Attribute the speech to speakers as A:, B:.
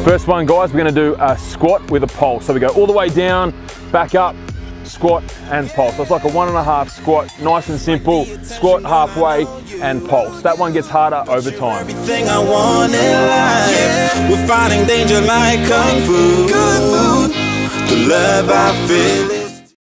A: First one, guys, we're gonna do a squat with a pulse. So we go all the way down, back up, squat and pulse. So it's like a 1.5 squat, nice and simple. Squat halfway and pulse. That one gets harder over time.
B: Everything I want in life, we're fighting danger like kung fu. The love I feel